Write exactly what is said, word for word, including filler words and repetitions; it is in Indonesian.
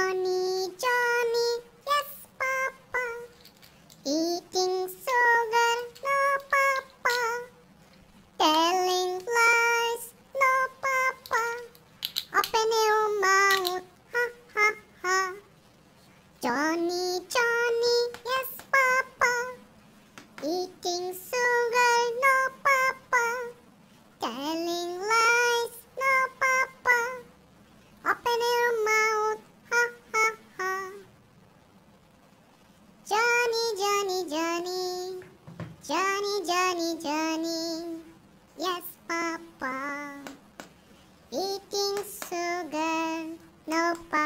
Johnny, Johnny, yes, Papa. Eating sugar, no, Papa. Telling lies, no, Papa. Open your mouth, ha, ha, ha. Johnny, Johnny, yes, Papa. Eating sugar, no, Papa. Telling lies, no, Papa. Open your mouth, ha, ha, ha. Johnny, Johnny, Johnny. Johnny, Johnny, Johnny. Yes, Papa. Eating sugar, no, Papa.